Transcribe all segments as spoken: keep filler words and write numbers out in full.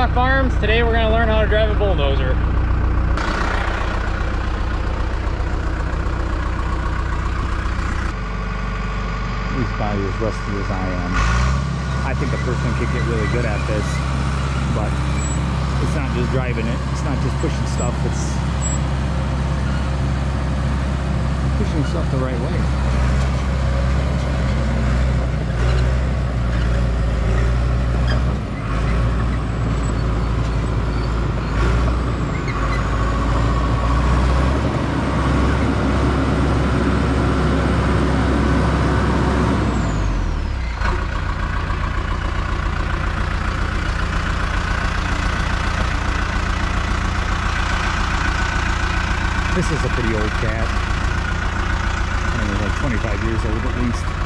Gierok Farms. Today we're going to learn how to drive a bulldozer. He's probably as rusty as I am. I think a person could get really good at this, but it's not just driving it. It's not just pushing stuff. It's pushing stuff the right way. This is a pretty old cat. I mean, like twenty-five years old at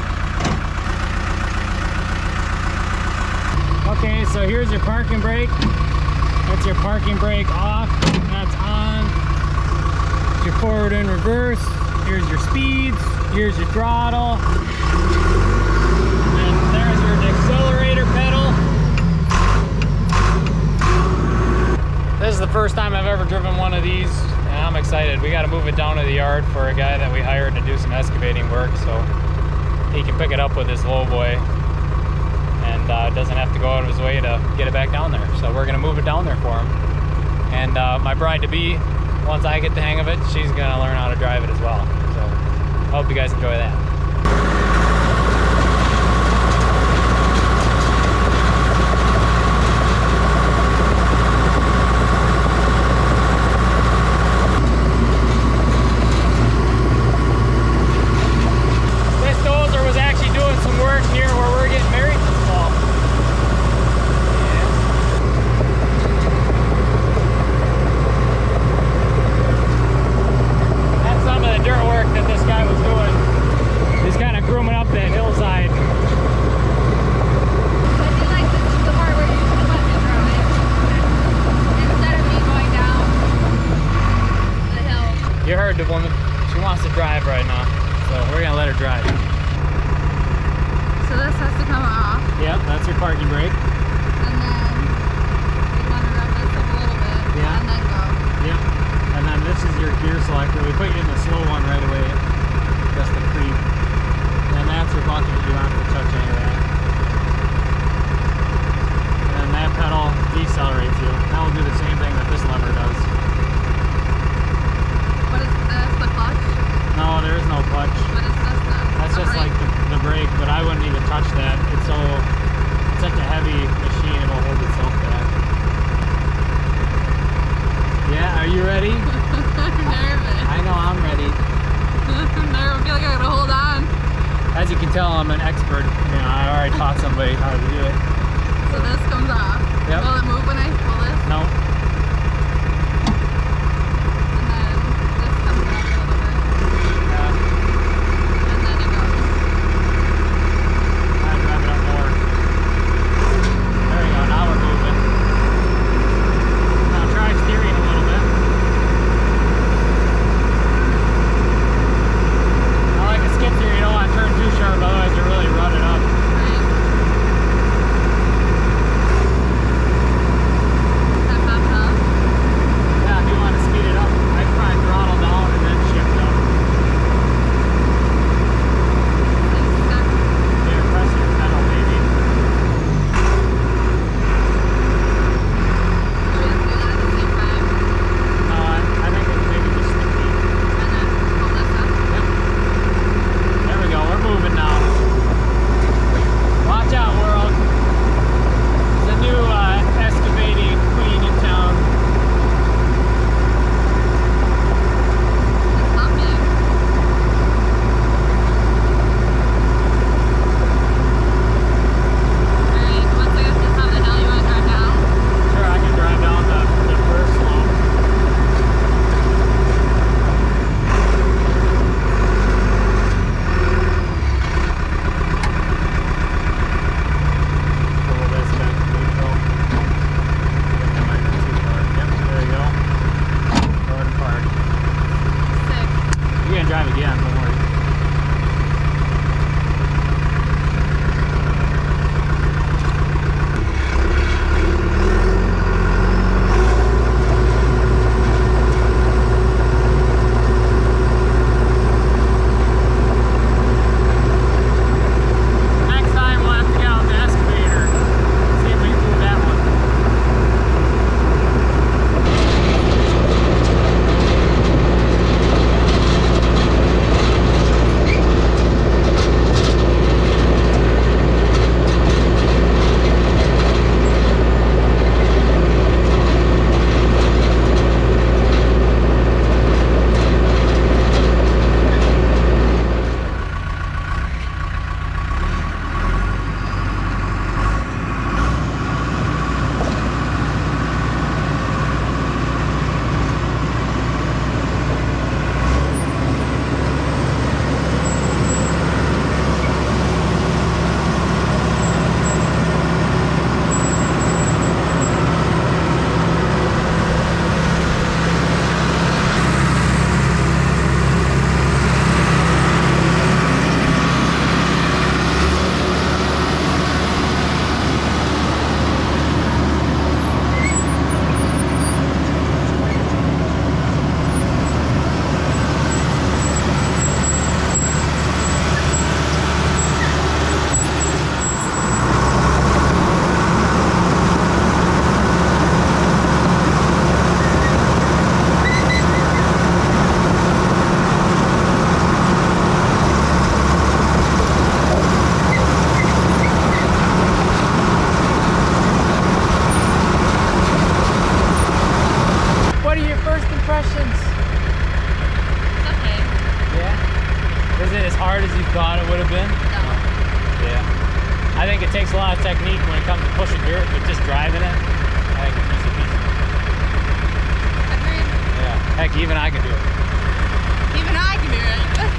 least. Okay, so here's your parking brake. That's your parking brake off. That's on. It's your forward and reverse. Here's your speeds. Here's your throttle. And there's your accelerator pedal. This is the first time I've ever driven one of these. I'm excited. We got to move it down to the yard for a guy that we hired to do some excavating work, so he can pick it up with his low boy and uh, doesn't have to go out of his way to get it back down there. So we're going to move it down there for him. And uh, my bride-to-be, once I get the hang of it, she's going to learn how to drive it as well. So I hope you guys enjoy that. You heard the woman. She wants to drive right now, so we're gonna let her drive. So this has to come off. Yep, that's your parking brake. And then you want to rev this up a little bit. Yeah. And then go. Yep. And then this is your gear selector. We put you in the slow one right away, just the creep. And that's your bucket. You don't have to touch any of that. And then that pedal decelerates you. That will do the same thing that this lever does. What is this? The clutch? No, there is no clutch. What is this then? That's just like the, the brake, but I wouldn't even touch that. It's so it's such a heavy machine, it will hold itself back. Yeah, are you ready? I'm nervous. I know I'm ready. I'm nervous. I feel like I gotta hold on. As you can tell, I'm an expert. You know, I already taught somebody how to do it. So this comes off. Yep. Will it move when I pull this? No. Step up. it takes a lot of technique when it comes to pushing dirt, but just driving it, I think it's easy peasy. Agreed. Yeah, heck, even I can do it. Even I can do it.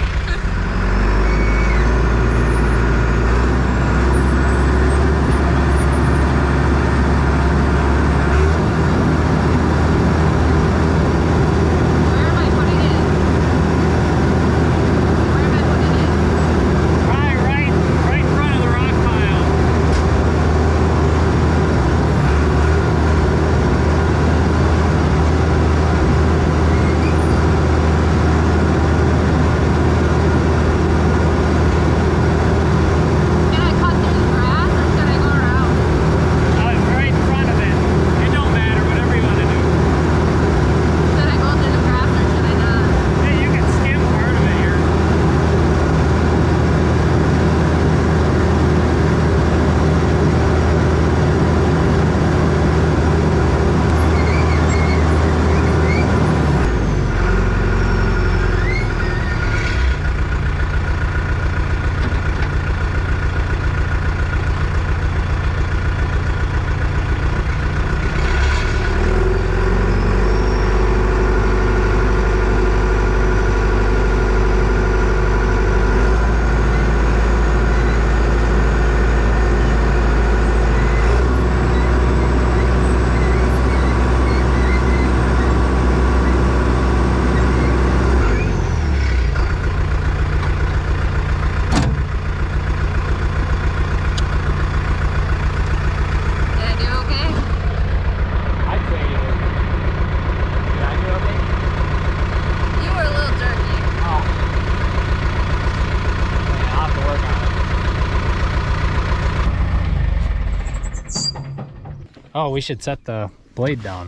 Oh, we should set the blade down.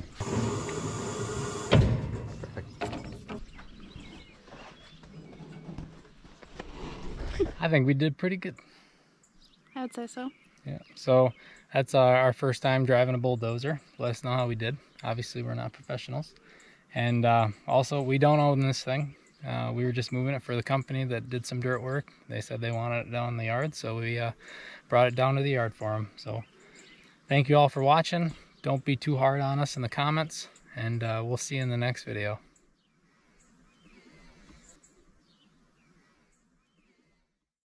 I think we did pretty good. I would say so. Yeah, so that's our, our first time driving a bulldozer. Let us know how we did. Obviously, we're not professionals. And uh, also, we don't own this thing. Uh, we were just moving it for the company that did some dirt work. They said they wanted it down in the yard, so we uh, brought it down to the yard for them. So thank you all for watching. Don't be too hard on us in the comments, and uh, we'll see you in the next video.